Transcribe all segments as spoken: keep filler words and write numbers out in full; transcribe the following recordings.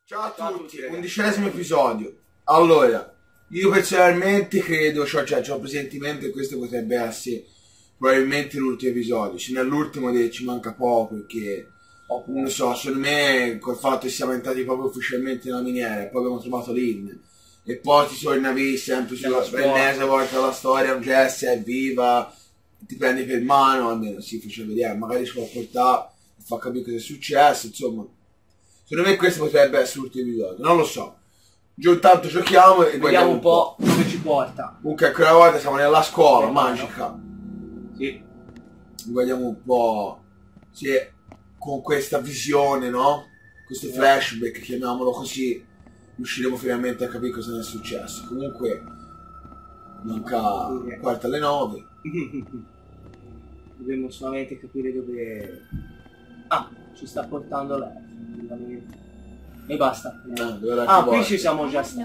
Ciao a Ciao tutti, tutti undicesimo episodio. Allora, io personalmente credo, cioè, cioè ho presentimento che questo potrebbe essere probabilmente l'ultimo episodio. Se non è l'ultimo ci manca poco, perché oh, non lo so, secondo me col fatto che siamo entrati proprio ufficialmente nella miniera e poi abbiamo trovato l'In e poi ti tornavi sempre sulla l'ennesima volta la storia, un Jesse è viva, ti prendi per mano, almeno si faceva vedere, magari ci può portare, fa capire cosa è successo, insomma. Secondo me questo potrebbe essere l'ultimo episodio, non lo so. Giù tanto giochiamo e vediamo un po' dove ci porta. Comunque a quella volta siamo nella scuola sì, magica. Sì. Guardiamo un po' se con questa visione, no? Questo sì. flashback, chiamiamolo così, riusciremo finalmente a capire cosa ne è successo. Comunque manca sì. quarta alle nove. Dobbiamo solamente capire dove... Ah, ci sta portando lei. E basta. No, ah, qui ci siamo già stati.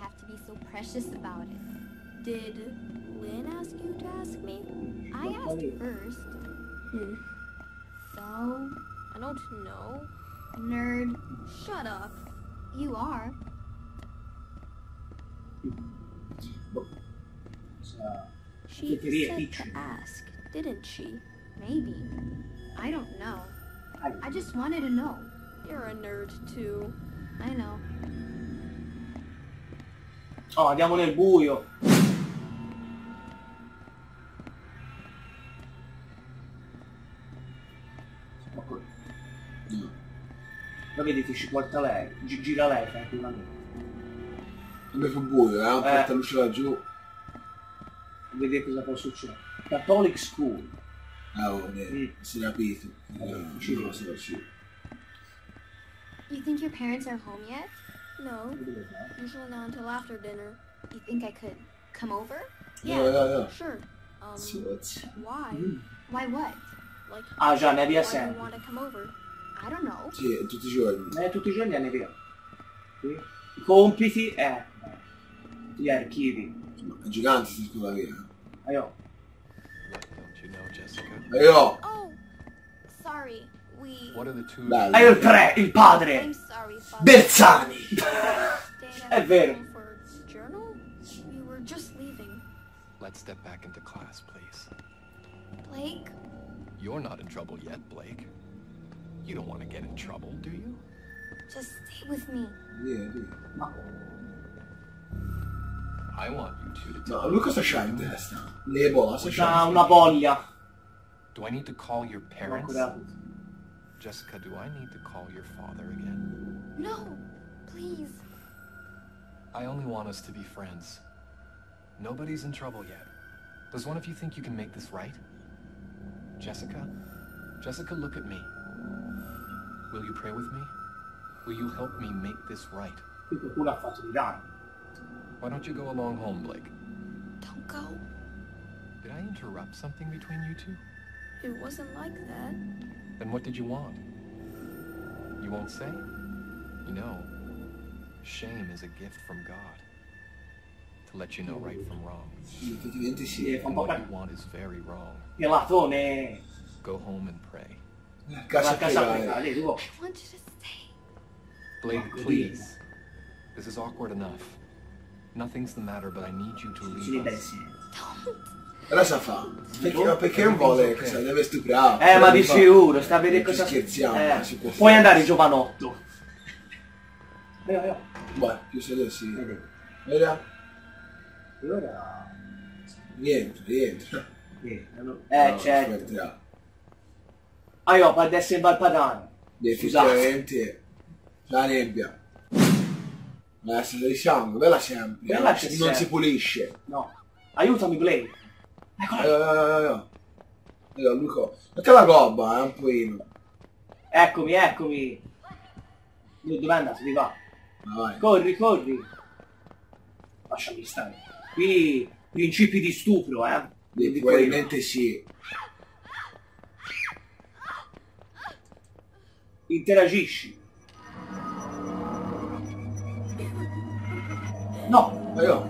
Did Lynn ask you to ask me? I asked first. Hmm. So, I don't know. Nerd, shut up. You are. She said to ask, didn't she? Maybe. I don't know. I just wanted to know. You're a nerd too. I know. Oh, andiamo nel buio. No. Lo vedete, ci porta lei, Gi gira lei tranquillamente. Come fu buio, eh? Porta luce laggiù. Vedete cosa può succedere. Catholic School. Ah, oh, mm. si è capito. Uh, ci non so, sì. You think your parents are home yet? No. Usually not until after dinner. You think I could come over? Yeah, yeah, yeah. yeah. Sure. Um, so why? Mm. Why what? Like, ah già, nebbia why do sempre. you want to come over? I don't know. Sì, tutti i giorni. Eh, tutti i giorni è nebbia. Sì. I compiti, eh. Gli archivi. Ma è gigante si scusa via. Aio. Aio. Oh, sorry. We... What are the two... Aio il pre, il padre. I'm sorry, father. Bersani. È vero. For journal? We were just leaving. Let's step back into class, please. Blake? You're not in trouble yet, Blake. You don't want to get in trouble, do you? Just stay with me. Yeah, yeah. No. I want you two to... No, lui cosa c'ha in testa? Le bolla, c'ha una voglia. Do I need to call your parents? Jessica, do I need to call your father again? No, please. I only want us to be friends. Nobody's in trouble yet. Does one of you think you can make this right? Jessica? Jessica, look at me. Will you pray with me? Will you help me make this right? Why don't you go along home, Blake? Don't go. Did I interrupt something between you two? It wasn't like that. Then what did you want? You won't say? You know, shame is a gift from God. To let you know right from wrong. And what you want is very wrong. Go home and pray. I want you to stay. Blake, please. This is awkward enough. Nothing's the matter, but I need you to leave us. Don't. Cosa fa? Perché, perché non vuole che se deve stuprare? Eh, ma di sicuro, sta a vedere cosa... Scherziamo, eh. si può Puoi andare, giovanotto. Io, io. Beh, più serio sì. Vedi? Allora... Rientra, rientra. Eh, no, certo. Ah, io, per essere in Valpadano. Effettivamente, la nebbia. La essere di sangue, bella sempre. Bella eh? Non si pulisce. No. Aiutami, Blake. Eccola. Allora, allora, Luca, perché la gobba è un pochino. Eccomi, eccomi. Dove è andato? Di qua. Vai. Corri, corri. Lasciami stare. Qui principi di stupro, eh. Probabilmente sì. Interagisci. No. Allora.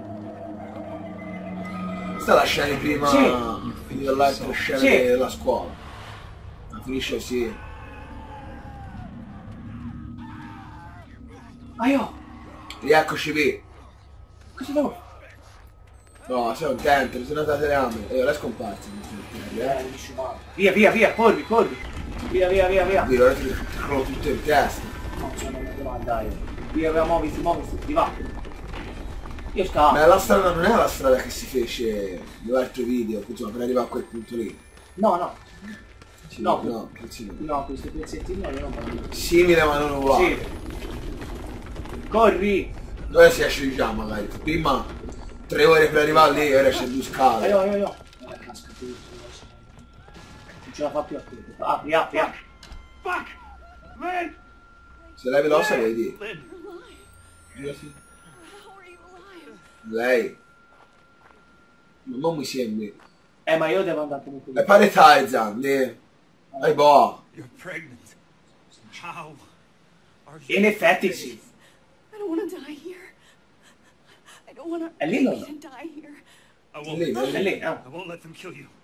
Questa è la scena di prima sì. dell'altra scena sì. della scuola. Ma finisce sì. Aio! Rieccoci qui. Cosa devo fare? No, sei contento, sono andate le ame. E ora è scomparso. Eh, dici male. Via, via, via, corri, corri. Via, via, via, via. Dio, ora ti crollo tutto in testa. Non c'è una domanda io. Via, via, muoviti, muoviti, ti va. Io scappo. Ma la strada non è la strada che si fece nell'altro video, insomma, per arrivare a quel punto lì. No, no. Sì, No, no, no, no, questi pezzettini non non vanno. simile ma non uguale. Sì. Corri. Dove si esce già magari? Prima tre ore per arrivare lì, ora c'è due scale. Aio, aio, aio. Eh, casca tutto. Non ce la fa più a te. Apri, apri, apri. Fuck! Lynn! Se lei veloce vedi. Lynn! Io sì. How are you alive? Lei. Ma non mi sembri. Eh, ma io devo andare comunque. E pare Tarzan, di. Dai boh. You're pregnant. How are you? In effetti sì. I don't want to die here. I don't want to È lì o no? die here. I won't, Lì, È lì, ah. I won't let them kill you.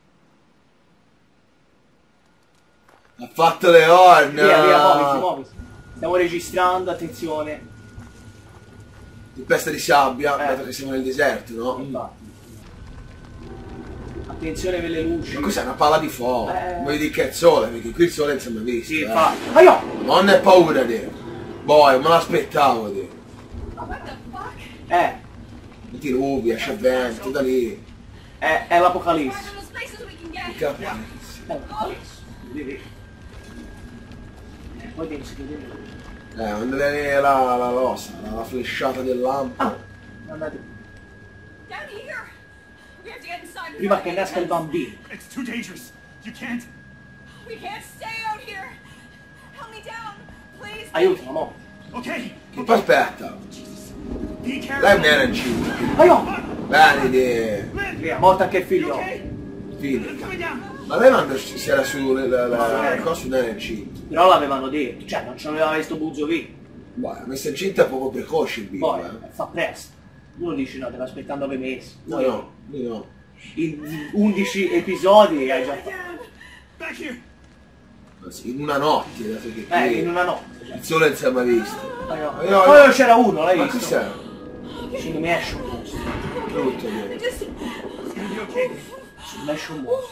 Ha fatto le corna. Via, via, muoviti, muoviti. Stiamo registrando, attenzione. Tempesta di sabbia, Eh. dato che siamo nel deserto, no? Infatti. Attenzione per le luci. Ma cos'è una palla di fuoco? Eh. Vuoi dire che è il sole? Perché qui il sole non si è mai visto. Sì, eh. infatti. Aio! Non è paura di. Boh, me l'aspettavo di. What the fuck? Eh, Metti nubi, esce vento, da lì. è, è l'apocalisse. Find those places we can get. Che cazzo? È l'apocalisse. Vedi? E poi devi vedere. Eh, quando viene la, la rossa, la, la flesciata del lampo. Ah, andate. Down here. We have to get inside. before Prima they che get nasca il us. bambino. It's too dangerous. You can't. We can't stay out here. Help me down, please. Aiutami, mo. Okay. Che poi aspetta. Be careful. Lei non era incinta. Aio! Bene, di. Lynn, Via, morta anche il you figlio. okay? Fine. Lynn, coming down. Ma lei quando si era su la, la, la, la cosa non era incinta. Però l'avevano detto, cioè non ce l'aveva questo buzzo qui. Boh, la messa incinta è proprio precoce il Poi bimbo, eh. fa presto. Uno dice no, te aspettando nove mesi. No, Poi no, io no. in undici episodi hai già fatto. Back here. Anzi, in una notte, dato che Eh, qui in una notte. il sole non si è mai visto. Aio. Aio, aio. Poi c'era uno, l'hai Ma visto? cos'è? Secondo me esce un mostro. Brutto, di. Just It's gonna be okay. Secondo me esce un mostro.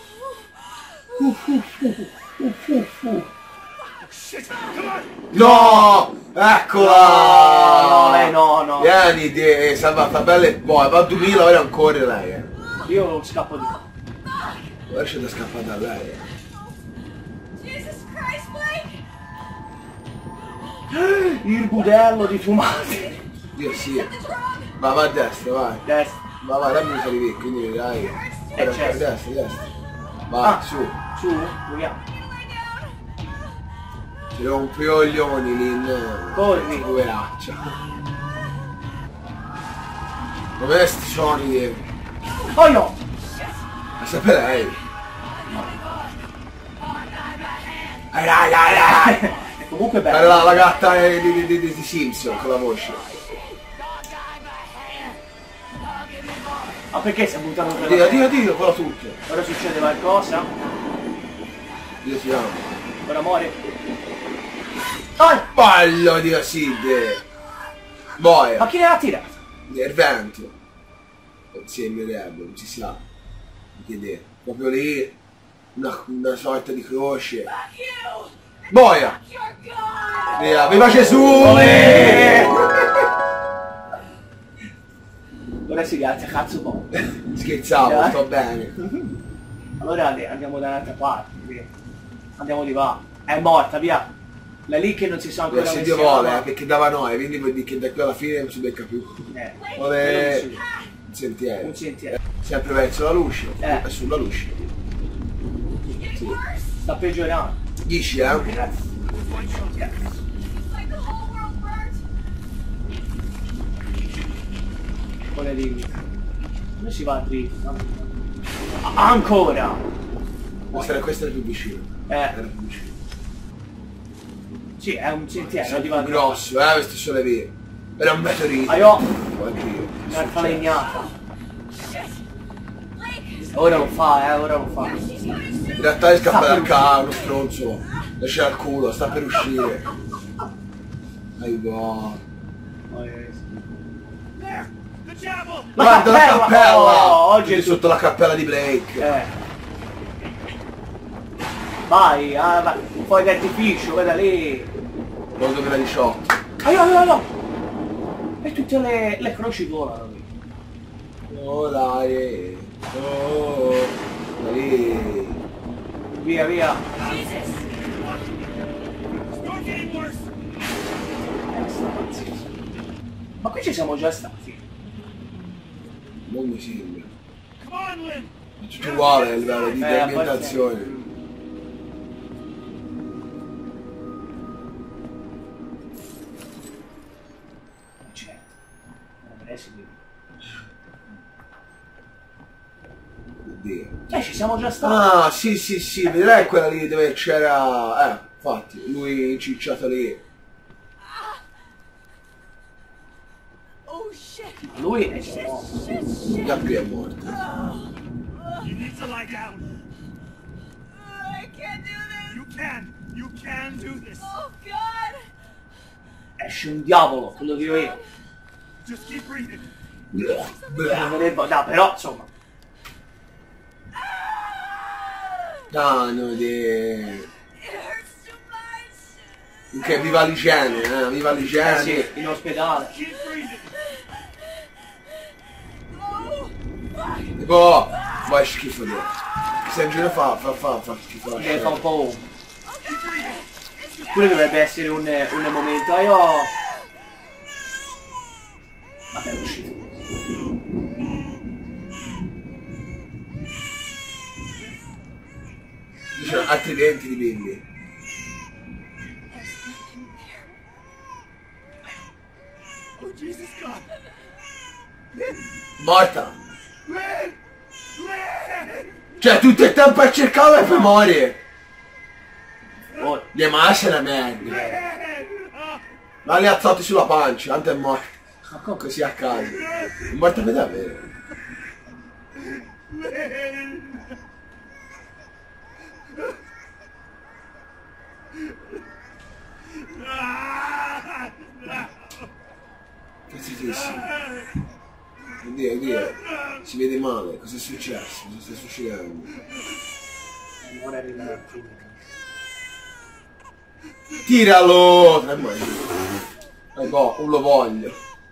Shit. Come on. No! Eccola! No, lei no, no. Vieni, di, salvata bella e poi, va a duemila ore ancora lei, eh. Io non scappo di qua. Non riesce a scappare da lei, eh. Jesus Christ, Blake. Il budello di fumate. Dio sì. The drug. Va, va a destra, vai. Destra. Va, vai, dammi un po' di qui, quindi vedrai. Eh, Vai, certo. destra, destra. Vai, Ah, su. Su, proviamo. Ci rompi i coglioni lì in... Corri. Poveraccia. Com'è sti suoni di... Oh no! Ma sapere lei. Ai, ai, ai, ai. E comunque Era bello. la, la gatta di, di, di, di Simpson con la voce. Ma perché si è buttato per Dio, la Dio, Dio, quello tutto. Ora succede qualcosa? Dio ti amo. Ora muore. Dai! Ballo Dio Sid. Boia. Ma chi ne ha tirato? Il vento. Insieme rebbe, non si sa. Che idea. Proprio lì. Una, una sorta di croce. Fuck you. Boia. You're God. Via, viva Gesù! Olè! Ora si grazia, cazzo po'. Scherzavo, Dai. sto bene. Allora andiamo da un'altra parte, via. Andiamo di qua. È morta, via. La lì che non si sa ancora Se come Dio si vuole, chiama. eh, perché dava noi, quindi vuol dire che da qui alla fine non si becca più. Eh, Olè. quello sì. Un sentiero. Un sentiero. Sempre verso la luce. Eh. E sulla luce. Sì. Sta peggiorando. Dici, eh? Grazie. It's like the whole world burnt. Vuole dirmi. Come si va a dritto? No? Ah, ancora! Questa era, questa era più vicino. Eh, Era più vicino. sì, è un sentiero, Sempre arriva più grosso, eh, questo sole lì. Era un meteorite. Aio! Oddio. Un'altra legnata. Blake. Ora lo fa, eh, ora lo fa. In realtà è scappato dal carro, uno stronzo. Lascia il culo, sta per uscire. Dai, boh. There! The chapel! Guarda la cappella! cappella! Oh, oggi È è sotto la cappella di Blake. Eh. Vai, ah, vai. Un po' di artificio, guarda lì. Nel duemiladiciotto. Aio, aio, aio. E tutte le, le croci volano lì. Oh dai. Oh. Dai. Via, via. Start getting worse! Eh, sta pazzesco. Ma qui ci siamo già stati. Non mi sembra. Come on, Lynn! È tutto uguale a livello di Eh, ambientazione. Certo. Adesso qui. Oddio. Eh, ci siamo già stati. Ah, sì, sì, sì, vedrai quella lì dove c'era... Eh, infatti, lui incicciato lì. Oh shit! Lui è già morto. Shit, shit! Gabri è morto. You need to lie down. I can't do this! You can! You can do this! Oh god! Esce un diavolo, quello che io io. Just keep breathing. Non vedevo, no, però insomma. Cano di... It hurts too much! Che viva l'igiene, eh, viva Eh l'igiene. sì, in ospedale. Keep breathing. Oh! Fuck! Tipo, vai schifo di. Se in giro fa, fa, fa, fa schifo la Deve fa un scena. po'. Pure dovrebbe essere un, un momento. Ah, io. Vabbè, è uscito. Dice altri denti di Billy. Oh, Jesus God! Morta. Lynn! Lynn! Cioè, tutto il tempo a cercarla e poi muore. Oh, Le masse la merda. Lynn! Ah, Ma le azzotti sulla pancia, tanto è morta. ma come? Così a caso. È morta per davvero. Lynn! Ah, no. Cazzatissimo. Oddio, oddio. Si vede male. Cosa è successo? Cosa sta succedendo? Ora arriva la fine. Tiralo! Tre mani. Eh boh, non lo voglio.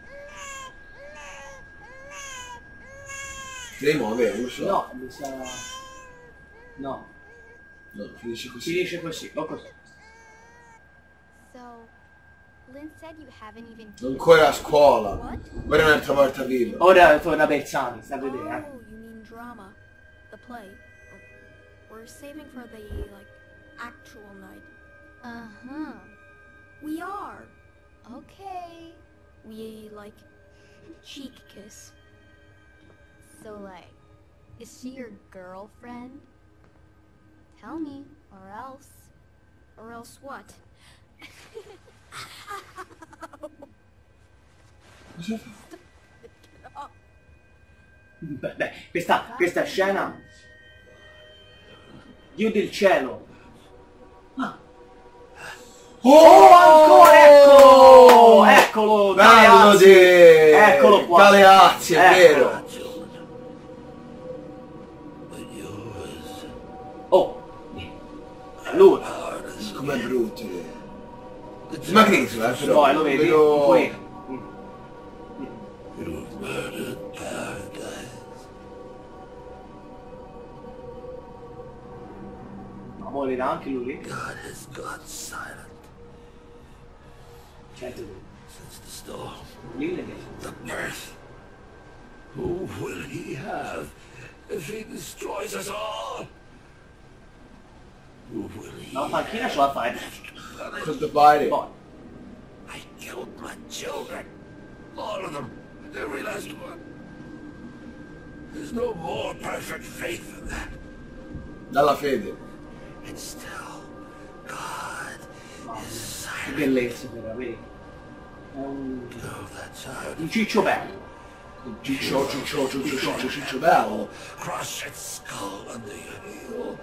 Devi muovere, non lo so. No, mi sa. No, No, finisce così. finisce così, o così. So, Lynn said you haven't even... Ancora a scuola. What? Ora è un'altra volta viva. Ora torna Bersani, sta a vedere, eh. Oh, you mean drama. The play. We're saving for the, like, actual night. Uh-huh. We are. Okay. We, like, cheek kiss. So, like, is she your girlfriend? Tell me, or else. Or else what? Cosa fa? Beh, beh, questa, questa scena. Dio del cielo. Ah. Oh, ancora, ecco! Eccolo, Bello Galeazzi. di... Eccolo qua. Galeazzi, è Ecco. vero. Oh, lui. Com'è brutto. lì. Ma grito, eh, però. No, lo vedi? Vedo- Qui. Ma morirà anche lui? God has gone silent Certo lui. since the storm, Lì le vedi. the birth. Who will he have if he destroys us all? Who will he La panchina ce la fai. Quanto pare. Poi. I killed my children. All of them. Every last one. There's no more perfect faith than that. Dalla fede. And still, God is Che silent. bellezza però, vedi? È un, Oh, that child. un ciccio bello. Ciccio, ciccio, ciccio, ciccio, ciccio, bello. Crush its skull under your heel.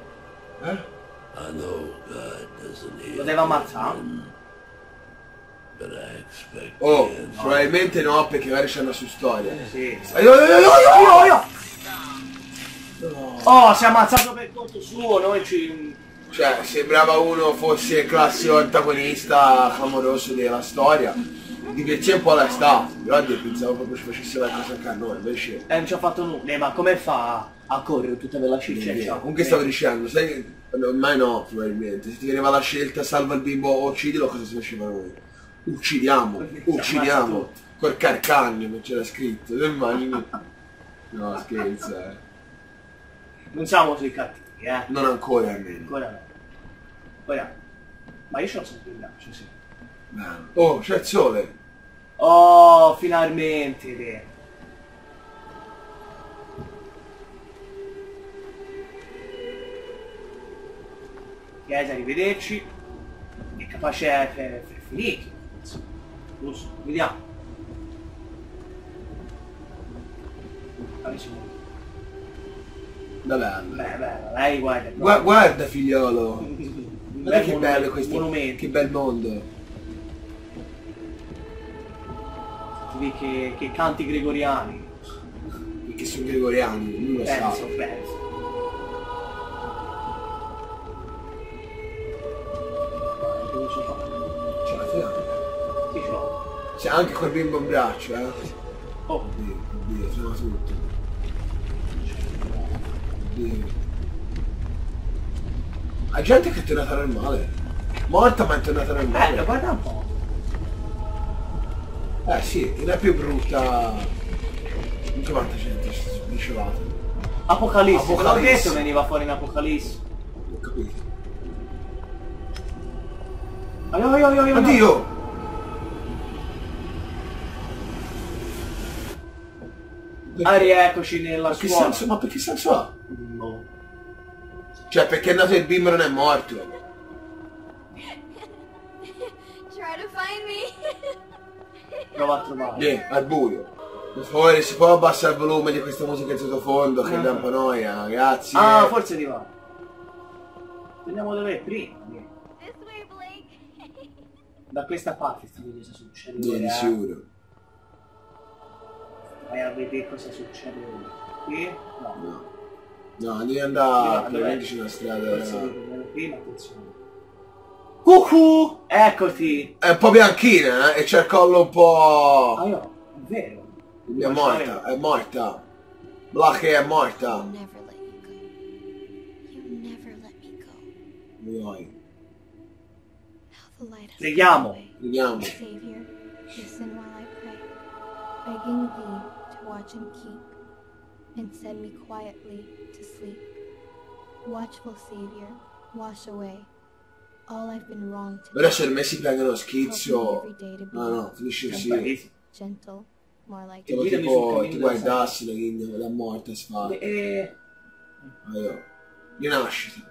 Eh? I know God doesn't hear. Lo deve ammazzare? Oh, probabilmente no, perché magari c'è una sua storia. Sì. Aio, aio, aio, aio, aio. Oh, si è ammazzato per conto suo, noi ci... Cioè, sembrava uno fosse il classico antagonista clamoroso della storia. Di per sé un po' l'è stato, però io pensavo proprio ci facesse la cosa anche a noi, invece... Eh, non ci ha fatto nulla, ma come fa a correre tutta quella ciccia? Comunque stavo dicendo, sai che... Ormai no, probabilmente. Se ti veniva la scelta salva il bimbo o uccidilo, cosa si faceva noi? Uccidiamo, uccidiamo. Col carcagno, non c'era scritto, te immagini? No, scherzo, eh. Non siamo così cattivi, eh. Non ancora almeno. Ancora no. Ancora no. Ma io ce l'ho sempre in braccio, sì. Bene. Oh, c'è il sole. Oh, finalmente, te. Chiesa, arrivederci. È capace è finito. Giusto, vediamo. Adesso. Vabbè, Beh, beh, lei guarda. Gua guarda figliolo. Guarda che bello questo. Monumento. Che bel mondo. Vedi che, che canti gregoriani. Che sono gregoriani, non lo Penso, sa. penso. Ce la fai? Sì, ce l'ho. C'è anche quel bimbo in braccio, eh. Oh. Oddio, oddio, sono tutto. Oddio. La gente che è tornata normale. Morta ma è tornata Eh, normale. guarda un po'. Eh sì, non è più brutta. Non che quanta gente dicevate. Apocalisse, te l'ho Apocalisse. detto veniva fuori in Apocalisse. Ho capito. Aio, aio, aio, aio, Oddio! Ah, rieccoci nella Ma che scuola. senso, ma perché senso ha? No. Cioè, perché è nato il bimbo non è morto? Try to find me. Prova a trovare. Lì, al buio. Per favore, si può abbassare il volume di questa musica in sottofondo che dà un po' noia, grazie. Ah, forse di là. Vediamo dove è prima. This way, Blake. Da questa parte sta vedendo cosa succede. Sì, di eh. sicuro. Vai a vedere cosa succede qui. No. No. No, devi andare, Dove- probabilmente c'è una strada. Forse devo vedere prima, attenzione. Cucù! Eccoti! È un po' bianchina, eh, e c'è il collo un po'... Ah, io, è vero. È morta, è morta. Black è morta. I'll never let you go. You never let me go. Vuoi? Now the light has Preghiamo. gone away. Vediamo. Savior, listen while I pray, begging thee to watch and keep, and send me quietly to sleep. Watchful Savior, wash away all I've been wrong to Ora se il Messi prende lo Help me schizzo... every day to be No, no, finisce È così. bellissimo. gentle, more like Tipo, Guidami sul tipo cammino ti della guardassi la ghigna, la morta si fa. E... Allora, rinascita.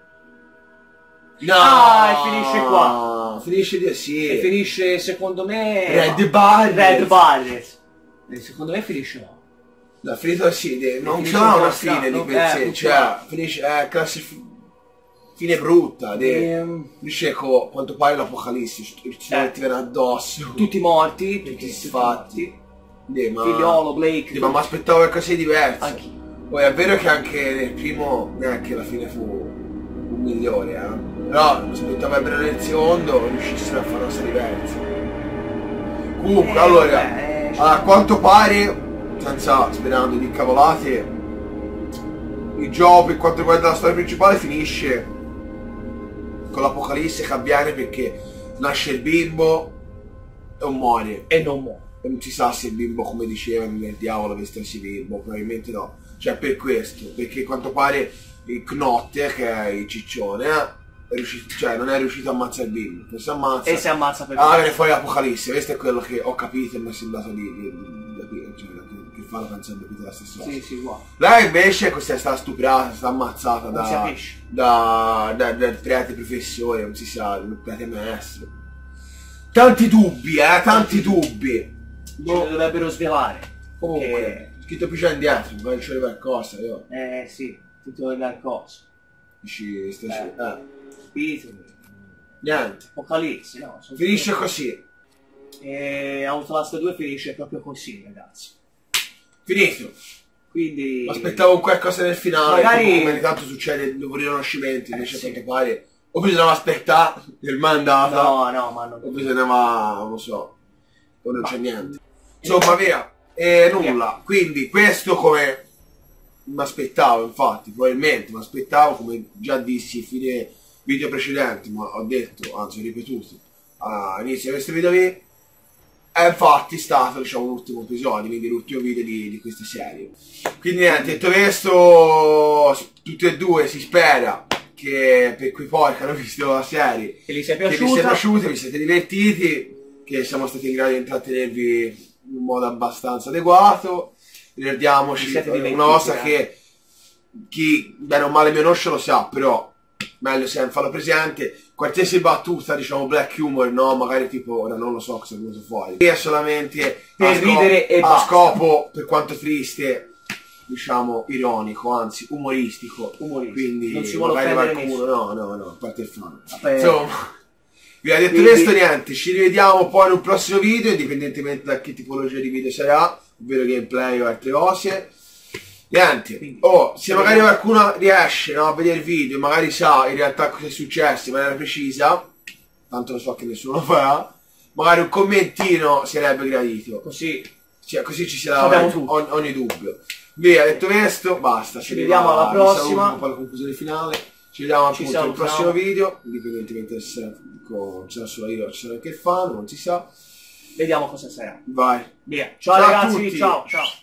No! Ah, e finisce qua. Finisce di sì. E finisce, secondo me... Red Barret. Red Barret. E secondo me finisce là. La finita sì, de- non Finisce c'è una qua, fine di no? per Eh, sé, tutto cioè, là. finisce, è classe fi- fine brutta, de- Ehm, finisce con, a quanto pare l'apocalisse, il sole Eh. ti viene addosso, tutti morti, tutti tutti sfatti. De, ma, Figliolo, Blake. de, ma mi aspettavo cose diverse. Anch'io. Poi è vero che anche nel primo neanche la fine fu un migliore, eh. Però mi aspettavo che nel secondo riuscissero a fare cose diverse. Comunque, Eh, allora, eh, a quanto pare, senza sperando di cavolate, il gioco per quanto riguarda la storia principale finisce con l'apocalisse che avviene perché nasce il bimbo e non muore. E non muore. E non si sa se il bimbo, come dicevano, il diavolo vestirsi bimbo, probabilmente no. Cioè per questo, perché a quanto pare il Knotte, che è il ciccione, eh, è riuscito, cioè non è riuscito a ammazzare il bimbo. Non si ammazza. E si ammazza per Ah, viene fuori l'apocalisse, questo è quello che ho capito e mi è sembrato di, di, di, di cioè, che, che fa la canzone di la stessa cosa. Sì, sì, guarda. Lei invece questa è stata stuprata, è stata ammazzata Non si da, capisce. da, da, dal prete professore, non si sa, dal prete maestro. Tanti dubbi, eh, tanti dubbi. Ce ne dovrebbero svelare. Comunque, Che- scritto più già indietro, mi voglio dire qualcosa, io. Eh sì, tutto il coso. Dici, stasera, eh. Spirito. Niente. Apocalisse, no? sono- Finisce così. E Outlast due finisce proprio così, ragazzi. Finito. Quindi... Aspettavo qualcosa nel finale, magari... come tanto succede dopo i riconoscimenti, invece eh, a sì. quanto pare o bisognava aspettare il mandata, no, no, ma non... o bisognava, non lo so, o non c'è niente. Insomma, via, e nulla. Quindi questo come mi aspettavo, infatti, probabilmente mi aspettavo, come già dissi fine video precedenti, ma ho detto, anzi ho ripetuto all'inizio di questo video qui, è infatti stato, diciamo, l'ultimo episodio, quindi l'ultimo video di, di questa serie. Quindi niente, detto questo, tutti e due si spera che per quei poi che hanno visto la serie, che vi sia piaciuta, che vi sia piaciuta, vi siete divertiti, che siamo stati in grado di intrattenervi in un modo abbastanza adeguato. Ricordiamoci una cosa che chi bene o male mi conosce lo sa, però meglio sempre farlo presente. Qualsiasi battuta, diciamo, black humor, no? Magari tipo, ora non lo so cosa è venuto fuori. È solamente per ridere e a basta. scopo, per quanto triste, diciamo, ironico, anzi, umoristico. Umoristico. Quindi non si vuole magari offendere qualcuno, nessuno. no, no, no, a parte il fan. Vabbè. Insomma, vi ho detto Quindi... questo, niente, ci rivediamo poi in un prossimo video, indipendentemente da che tipologia di video sarà, ovvero gameplay o altre cose. Niente, oh, se magari qualcuno riesce, no, a vedere il video, magari sa in realtà cosa è successo in maniera precisa, tanto lo so che nessuno lo farà, magari un commentino sarebbe gradito, così, cioè, così ci sarà ogni, ogni dubbio. Via, detto questo, basta, ci vediamo alla prossima, saluto, poi la conclusione finale, ci vediamo appunto nel prossimo video, indipendentemente se ci sarà solo io o ci sarà anche il fan, non si sa. Vediamo cosa sarà. Vai. Via. Ciao, ciao ragazzi, ciao, ciao.